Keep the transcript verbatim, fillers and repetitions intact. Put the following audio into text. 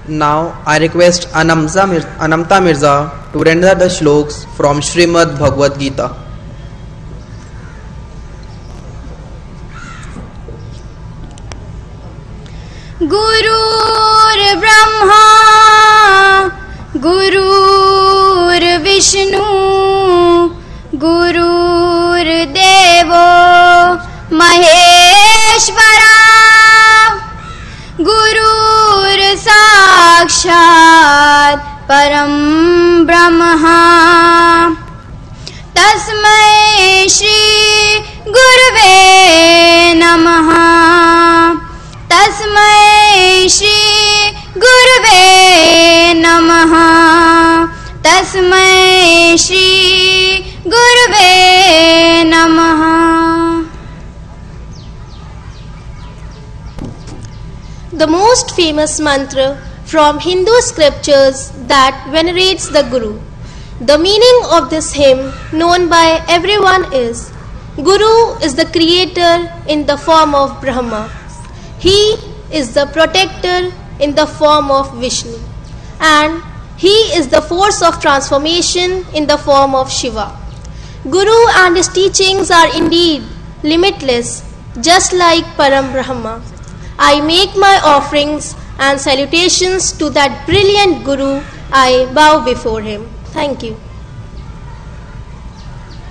Now I request Anamza Mir Anamta Mirza to render the shloks from Srimad Bhagavad Gita. Gurur Brahma Gurur Vishnu Gurur Devo Maheshwara Gurur Sakshat Param Brahma Tasmai Shri Gurave Namaha Tasmai Shri Gurave Namaha Tasmai Shri Gurave Namaha. The most famous mantra from Hindu scriptures that venerates the Guru. The meaning of this hymn, known by everyone, is Guru is the creator in the form of Brahma. He is the protector in the form of Vishnu, and he is the force of transformation in the form of Shiva. Guru and his teachings are indeed limitless, just like Param Brahma. I make my offerings and salutations to that brilliant Guru. I bow before him. Thank you.